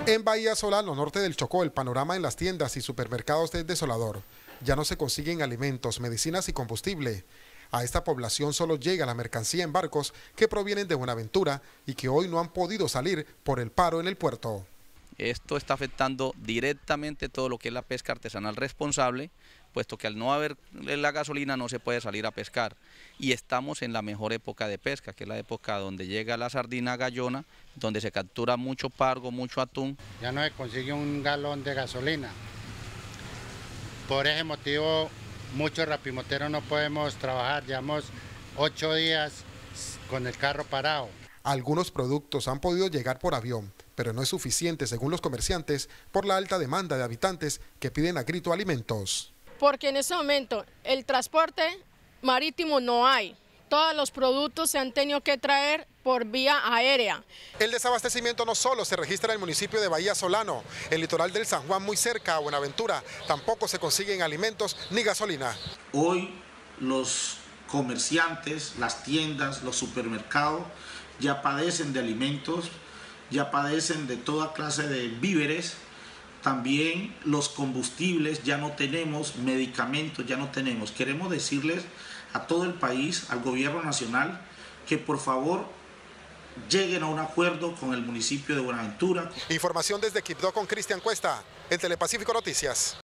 En Bahía Solano, norte del Chocó, el panorama en las tiendas y supermercados es desolador. Ya no se consiguen alimentos, medicinas y combustible. A esta población solo llega la mercancía en barcos que provienen de Buenaventura y que hoy no han podido salir por el paro en el puerto. Esto está afectando directamente todo lo que es la pesca artesanal responsable, puesto que al no haber la gasolina no se puede salir a pescar. Y estamos en la mejor época de pesca, que es la época donde llega la sardina gallona, donde se captura mucho pargo, mucho atún. Ya no se consigue un galón de gasolina. Por ese motivo, muchos rapimoteros no podemos trabajar. Llevamos 8 días con el carro parado. Algunos productos han podido llegar por avión, pero no es suficiente, según los comerciantes, por la alta demanda de habitantes que piden a grito alimentos. Porque en ese momento el transporte marítimo no hay. Todos los productos se han tenido que traer por vía aérea. El desabastecimiento no solo se registra en el municipio de Bahía Solano, el litoral del San Juan, muy cerca a Buenaventura, tampoco se consiguen alimentos ni gasolina. Hoy los comerciantes, las tiendas, los supermercados ya padecen de alimentos, ya padecen de toda clase de víveres. También los combustibles, ya no tenemos medicamentos, ya no tenemos. Queremos decirles a todo el país, al gobierno nacional, que por favor lleguen a un acuerdo con el municipio de Buenaventura. Información desde Quibdó con Cristian Cuesta, en Telepacífico Noticias.